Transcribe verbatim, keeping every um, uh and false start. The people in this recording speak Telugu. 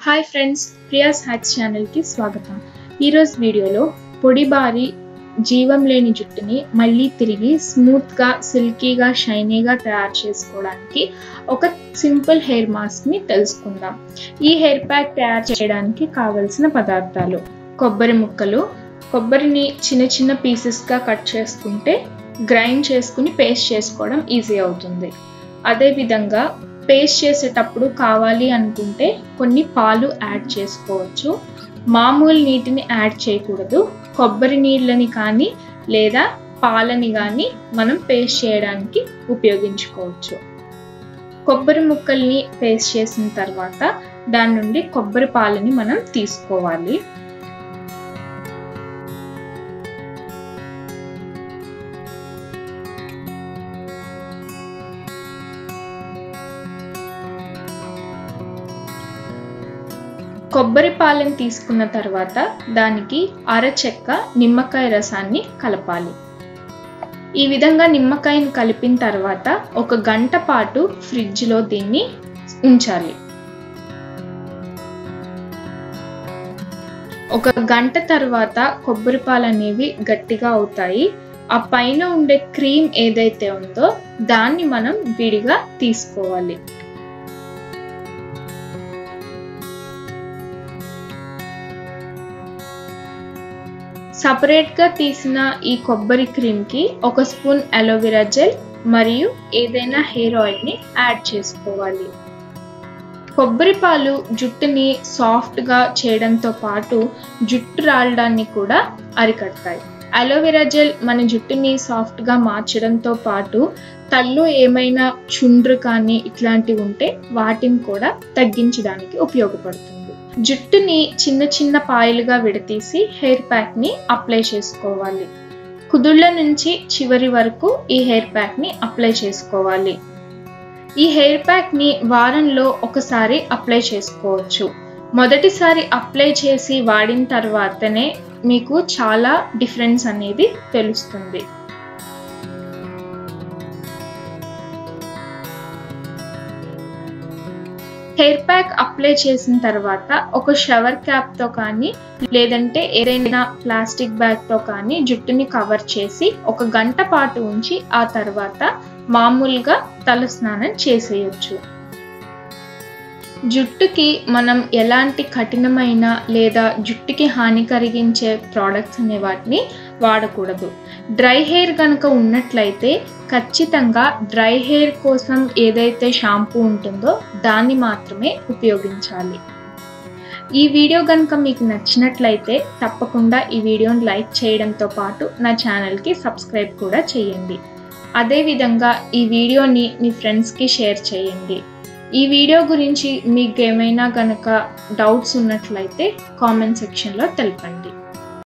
हाय फ्रेंड्स, प्रियास हैक्स ఛానల్ కి స్వాగతం। ఈ రోజు వీడియోలో పొడిబారి జీవం లేని జుట్టుని మళ్ళీ తిరిగి స్మూత్ గా సిల్కీగా షైనీగా తయారు చేసుకోవడానికి ఒక సింపుల్ హెయిర్ మాస్క్ ని తెలుసుకుందాం। ఈ హెయిర్ ప్యాక్ తయారు చేయడానికి కావాల్సిన పదార్థాలు కొబ్బరి ముక్కలు, కొబ్బరిని చిన్న చిన్న పీసెస్ గా కట్ చేసుకుంటే గ్రైండ్ చేసుకుని పేస్ట్ చేసుకోవడం ఈజీ అవుతుంది। అదే విధంగా పేస్ట్ చేసేటప్పుడు కావాలి అనుకుంటే కొన్ని పాలు యాడ్ చేసుకోవచ్చు। మామూలు నీటిని యాడ్ చేయకూడదు। కొబ్బరి నీళ్ళని కానీ లేదా పాలని కానీ మనం పేస్ట్ చేయడానికి ఉపయోగించుకోవచ్చు। కొబ్బరి ముక్కల్ని పేస్ట్ చేసిన తర్వాత దాని నుండి కొబ్బరి పాలని మనం తీసుకోవాలి। కొబ్బరి పాలను తీసుకున్న తర్వాత దానికి అర చెక్క నిమ్మకాయ రసాన్ని కలపాలి। ఈ విధంగా నిమ్మకాయని కలిపిన తర్వాత ఒక గంట పాటు ఫ్రిడ్జ్ లో దీన్ని ఉంచాలి। ఒక గంట తర్వాత కొబ్బరి పాలు అనేవి గట్టిగా అవుతాయి। ఆ పైన ఉండే క్రీమ్ ఏదైతే ఉందో దాన్ని మనం విడిగా తీసుకోవాలి। సెపరేట్ గా తీసిన ఈ కొబ్బరి క్రీమ్ కి ఒక స్పూన్ అలోవెరా జెల్ మరియు ఏదైనా హెయిర్ ఆయిల్ ని యాడ్ చేసుకోవాలి। కొబ్బరి పాలు జుట్టుని సాఫ్ట్ గా చేయడంతో పాటు జుట్టు రాలడాన్ని కూడా అరికడతాయి। అలోవెరా జెల్ మన జుట్టుని సాఫ్ట్ గా మార్చడంతో పాటు తల్లో ఏమైనా చుండ్రు కానీ ఇట్లాంటివి ఉంటే వాటిని కూడా తగ్గించడానికి ఉపయోగపడుతుంది। జుట్టుని చిన్న చిన్న పాయలుగా విడతీసి హెయిర్ ప్యాక్ ని అప్లై చేసుకోవాలి। కుదుళ్ళ నుంచి చివరి వరకు ఈ హెయిర్ ప్యాక్ ని అప్లై చేసుకోవాలి। ఈ హెయిర్ ప్యాక్ ని వారంలో ఒకసారి అప్లై చేసుకోవచ్చు। మొదటిసారి అప్లై చేసి వాడిన తర్వాతనే మీకు చాలా డిఫరెన్స్ అనేది తెలుస్తుంది। హెయిర్ ప్యాక్ అప్లై చేసిన తర్వాత ఒక షవర్ క్యాప్ తో కానీ లేదంటే ఏదైనా ప్లాస్టిక్ బ్యాగ్ తో కానీ జుట్టుని కవర్ చేసి ఒక గంట పాటు ఉంచి ఆ తర్వాత మామూలుగా తల స్నానం చేసేయచ్చు। జుట్టుకి మనం ఎలాంటి కఠినమైన లేదా జుట్టుకి హాని కలిగించే ప్రోడక్ట్స్ అనే వాటిని వాడకూడదు। డ్రై హెయిర్ కనుక ఉన్నట్లయితే ఖచ్చితంగా డ్రై హెయిర్ కోసం ఏదైతే షాంపూ ఉంటుందో దాన్ని మాత్రమే ఉపయోగించాలి। ఈ వీడియో కనుక మీకు నచ్చినట్లయితే తప్పకుండా ఈ వీడియోని లైక్ చేయడంతో పాటు నా ఛానల్కి సబ్స్క్రైబ్ కూడా చేయండి। అదేవిధంగా ఈ వీడియోని మీ ఫ్రెండ్స్కి షేర్ చేయండి। ఈ వీడియో గురించి మీకు ఏమైనా కనుక డౌట్స్ ఉన్నట్లయితే కామెంట్ సెక్షన్లో తెలపండి।